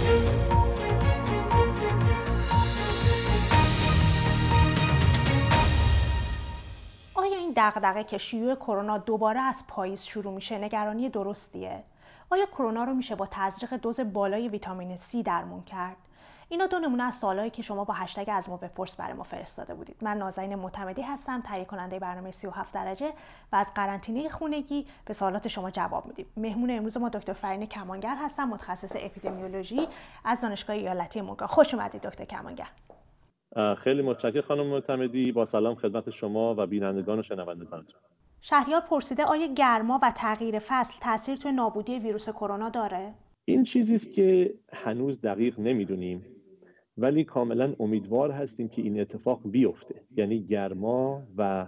آیا این دغدغه که شیوع کرونا دوباره از پاییز شروع میشه نگرانی درستیه؟ آیا کرونا رو میشه با تزریق دوز بالای ویتامین C درمان کرد؟ اینا دو نمونه از سوالایی که شما با هشتگ از ما بپرس برای ما فرستاده بودید. من نازنین معتمدی هستم، تهیه کننده برنامه 37 درجه و از قرنطینه خونگی به سوالات شما جواب میدیم. مهمون امروز ما دکتر فرین کمانگر هستم، متخصص اپیدمیولوژی از دانشگاه ایالتی مونگا. خوش اومدید دکتر کمانگر. خیلی متشکرم خانم معتمدی. با سلام خدمت شما و بینندگان و شنوندگانتون. شهریار پرسیده آیا گرما و تغییر فصل تاثیر توی نابودی ویروس کرونا داره؟ این چیزی است که هنوز دقیق نمیدونیم، ولی کاملا امیدوار هستیم که این اتفاق بیفته. یعنی گرما و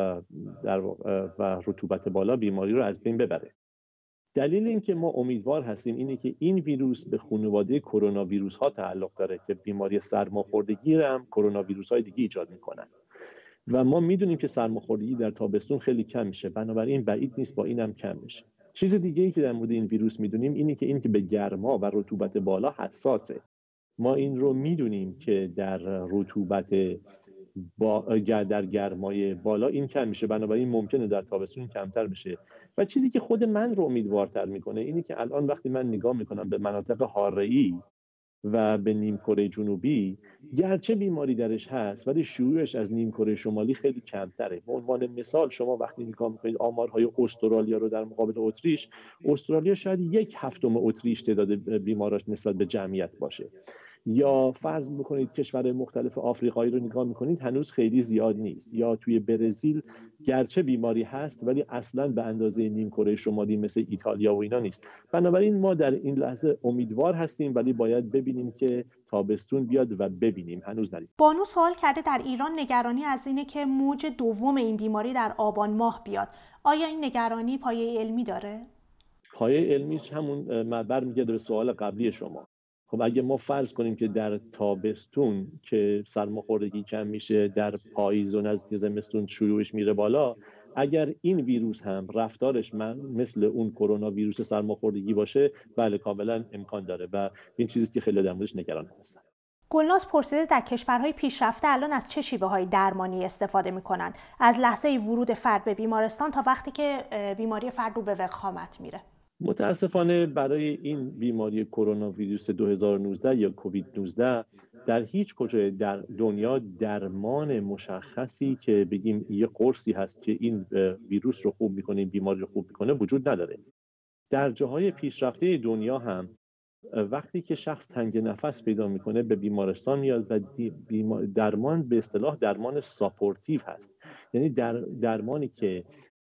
رطوبت بالا بیماری رو از بین ببره. دلیل اینکه ما امیدوار هستیم اینه که این ویروس به خانواده کرونا ویروس ها تعلق داره که بیماری سرماخوردگی هم کرونا ویروس های دیگه ایجاد میکنن و ما میدونیم که سرماخوردگی در تابستون خیلی کم میشه، بنابراین بعید نیست با اینم کم بشه. چیز دیگه ای که در مورد این ویروس میدونیم اینه که به گرما و رطوبت بالا حساسه. ما این رو میدونیم که در رطوبت در گرمای بالا این کم میشه، بنابراین ممکنه در تابستون کمتر بشه. و چیزی که خود من رو امیدوارتر میکنه اینه که الان وقتی من نگاه میکنم به مناطق حاره‌ای و به نیمکره جنوبی، گرچه بیماری درش هست ولی شیوعش از نیمکره شمالی خیلی کمتره. به عنوان مثال شما وقتی نگاه میکنید آمارهای استرالیا رو در مقابل اتریش، استرالیا شاید 1/7 اتریش تعداد بیماراش نسبت به جمعیت باشه. یا فرض بکنید کشور مختلف آفریقایی رو نگاه میکنید، هنوز خیلی زیاد نیست. یا توی برزیل گرچه بیماری هست ولی اصلاً به اندازه نیمکره شمالی مثل ایتالیا و اینا نیست. بنابراین ما در این لحظه امیدوار هستیم، ولی باید ببینیم که تابستون بیاد و ببینیم. هنوز ندید. بانو سوال کرده در ایران نگرانی از اینه که موج دوم این بیماری در آبان ماه بیاد. آیا این نگرانی پایه علمی داره؟ پایه علمیش همون برمیگرده به سوال قبلی شما. خب اگه ما فرض کنیم که در تابستون که سرماخوردگی کم میشه، در پاییز و نزدیک زمستون شیوعش میره بالا، اگر این ویروس هم رفتارش مثل اون کرونا ویروس سرماخوردگی باشه، بله کاملا امکان داره و این چیزی که خیلی در موردش نگران هستن. گلناز پرسیده در کشورهای پیشرفته الان از چه شیوه‌های درمانی استفاده میکنن؟ از لحظه ورود فرد به بیمارستان تا وقتی که بیماری فرد رو به وخامت میره. متاسفانه برای این بیماری کرونا ویروس 2019 یا کووید 19 در هیچ کجای در دنیا درمان مشخصی که بگیم یه قرصی هست که این ویروس رو خوب میکنه، این بیماری رو خوب میکنه وجود نداره. در جاهای پیشرفته دنیا هم وقتی که شخص تنگ نفس پیدا میکنه به بیمارستان میاد و درمان به اصطلاح درمان ساپورتیو هست. یعنی درمانی که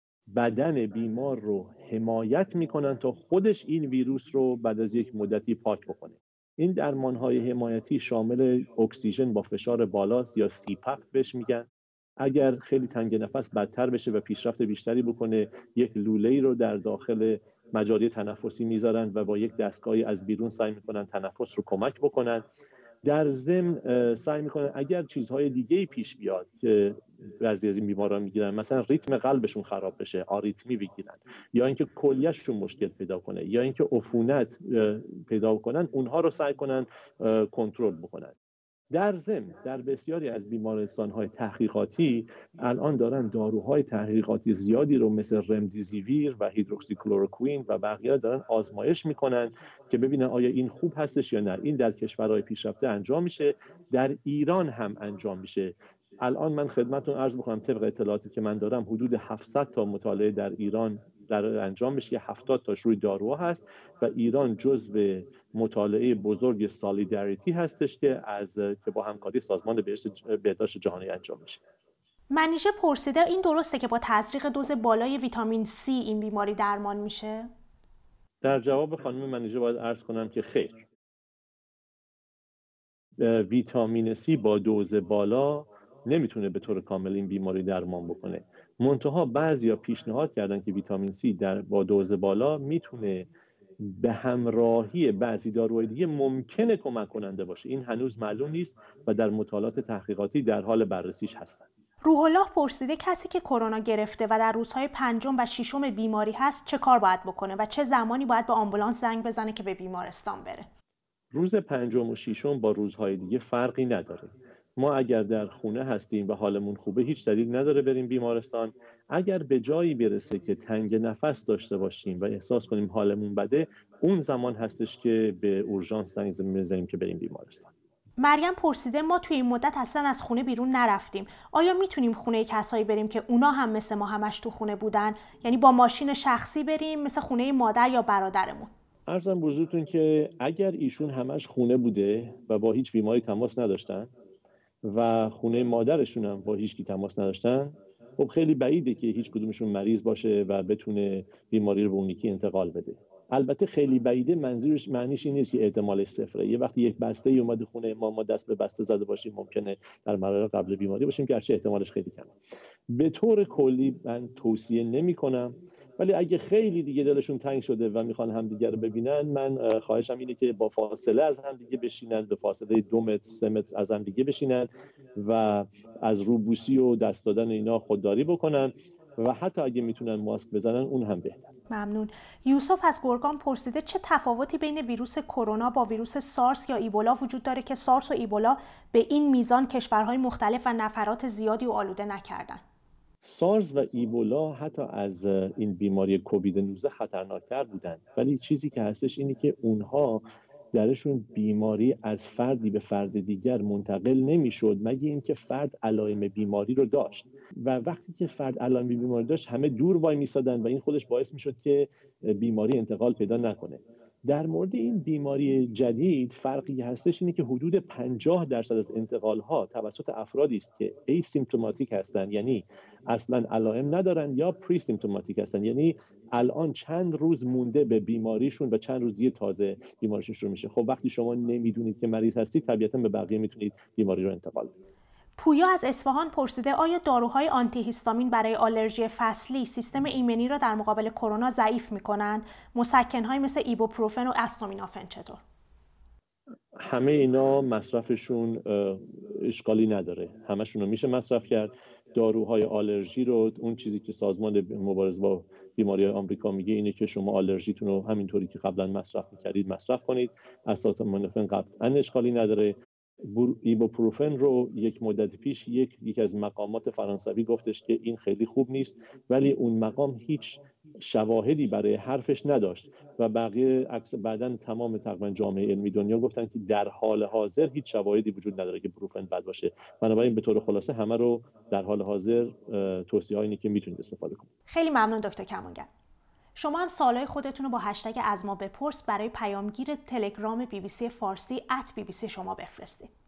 بدن بیمار رو حمایت میکنن تا خودش این ویروس رو بعد از یک مدتی پاک بکنه. این درمان‌های حمایتی شامل اکسیژن با فشار بالاست یا CPAP بهش میگن. اگر خیلی تنگ نفس بدتر بشه و پیشرفت بیشتری بکنه، یک لوله‌ای رو در داخل مجاری تنفسی میذارن و با یک دستگاهی از بیرون سعی میکنن تنفس رو کمک بکنن. در ضمن سعی میکنن اگر چیزهای دیگه‌ای پیش بیاد که بعضی از این بیماران میگیرن، مثلا ریتم قلبشون خراب بشه، آریتمی بگیرن، یا اینکه کلیه‌شون مشکل پیدا کنه، یا اینکه عفونت پیدا کنن، اونها رو سعی کنن کنترل بکنن. در ضمن در بسیاری از بیمارستان‌های تحقیقاتی الان دارن داروهای تحقیقاتی زیادی رو مثل رمدیزیویر و هیدروکسیکلoroquine و بقیه دارن آزمایش میکنن که ببینن آیا این خوب هستش یا نه. این در کشورهای پیشرفته انجام میشه، در ایران هم انجام میشه. الان من خدمتتون عرض میکنم طبق اطلاعاتی که من دارم حدود 700 تا مطالعه در ایران در انجام میشه، 70 تاش روی داروها هست و ایران جزو مطالعه بزرگ سالیداریتی هستش که با همکاری سازمان بهداشت جهانی انجام میشه. منیژه پرسیده این درسته که با تزریق دوز بالای ویتامین C این بیماری درمان میشه؟ در جواب خانم منیژه باید عرض کنم که خیر. ویتامین C با دوز بالا نمیتونه به طور کامل این بیماری درمان بکنه. منتها بعضیا پیشنهاد کردن که ویتامین C با دوز بالا میتونه به همراهی بعضی داروهای دیگه ممکنه کمک کننده باشه. این هنوز معلوم نیست و در مطالعات تحقیقاتی در حال بررسیش هستن. روح الله پرسیده کسی که کرونا گرفته و در روزهای 5 و 6 بیماری هست چه کار باید بکنه و چه زمانی باید به آمبولانس زنگ بزنه که به بیمارستان بره؟ روز پنجم و ششم با روزهای دیگه فرقی نداره. ما اگر در خونه هستیم و حالمون خوبه هیچ دلیل نداره بریم بیمارستان. اگر به جایی برسه که تنگ نفس داشته باشیم و احساس کنیم حالمون بده، اون زمان هستش که به اورژانس زنگ بزنیم که بریم بیمارستان. مریم پرسیده ما توی این مدت اصلا از خونه بیرون نرفتیم. آیا میتونیم خونه کسایی بریم که اونا هم مثل ما همش تو خونه بودن؟ یعنی با ماشین شخصی بریم مثل خونه مادر یا برادرمون؟ عرضم به حضورتون که اگر ایشون همش خونه بوده و با هیچ بیماری تماس نداشتن و خونه مادرشون هم با هیچ کی تماس نداشتن، خب خیلی بعیده که هیچ کدومشون مریض باشه و بتونه بیماری رو به اون یکی انتقال بده. البته خیلی بعیده معنیش این نیست که احتمالش صفره. یه وقتی یک بسته ای اومده خونه ما دست به بسته زده باشیم، ممکنه در مراحل قبل بیماری باشیم که هرچی احتمالش خیلی کمه. به طور کلی من توصیه نمی‌کنم، ولی اگه خیلی دیگه دلشون تنگ شده و میخوان همدیگه رو ببینن، من خواهشم اینه که با فاصله از همدیگه بشینن، به فاصله 2 متر 3 متر از همدیگه بشینن و از روبوسی و دست دادن اینا خودداری بکنن و حتی اگه میتونن ماسک بزنن اون هم بهتر. ممنون. یوسف از گرگان پرسیده چه تفاوتی بین ویروس کرونا با ویروس سارس یا ایبولا وجود داره که سارس و ایبولا به این میزان کشورهای مختلف و نفرات زیادی و آلوده نکردن؟ سارس و ایبولا حتی از این بیماری کووید 19 خطرناکتر بودن، ولی چیزی که هستش اینه که اونها درشون بیماری از فردی به فرد دیگر منتقل نمیشد مگه اینکه فرد علائم بیماری رو داشت و وقتی که فرد علائم بیماری داشت همه دور وای میسادن و این خودش باعث میشد که بیماری انتقال پیدا نکنه. در مورد این بیماری جدید فرقی هستش اینه که حدود 50% از انتقال‌ها توسط افرادی است که ایسیمپتوماتیک هستند، یعنی اصلا علائم ندارن، یا پری سیمپتوماتیک هستن، یعنی الان چند روز مونده به بیماریشون و چند روز دیگه تازه بیماریشون شروع میشه. خب وقتی شما نمیدونید که مریض هستید طبیعتا به بقیه میتونید بیماری رو انتقال بدید. پویا از اصفهان پرسیده آیا داروهای آنتی هیستامین برای آلرژی فصلی سیستم ایمنی را در مقابل کرونا ضعیف می‌کنند؟ مسکن‌های مثل ایبوپروفن و استامینوفن چطور؟ همه اینا مصرفشون اشکالی نداره، همشون رو میشه مصرف کرد. داروهای آلرژی رو، اون چیزی که سازمان مبارزه با بیماری آمریکا میگه اینه که شما آلرژیتون رو همینطوری که قبلا مصرف میکردید مصرف کنید. استامینوفن قطعا اشکالی نداره. ایبوپروفن رو یک مدت پیش یکی از مقامات فرانسوی گفتش که این خیلی خوب نیست، ولی اون مقام هیچ شواهدی برای حرفش نداشت و بقیه بعداً تمام تقریبا جامعه علمی دنیا گفتن که در حال حاضر هیچ شواهدی وجود نداره که پروفن بد باشه. بنابراین به طور خلاصه همه رو در حال حاضر توصیه اینه که میتونید استفاده کنید. خیلی ممنون دکتر کمانگر. شما هم سوالای خودتون رو با هشتگ از ما بپرس برای پیامگیر تلگرام BBC فارسی @BBC شما بفرستید.